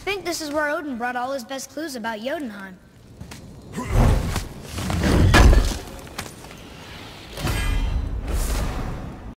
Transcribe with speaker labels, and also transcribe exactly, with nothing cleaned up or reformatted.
Speaker 1: think this is where Odin brought all his best clues about Jotunheim.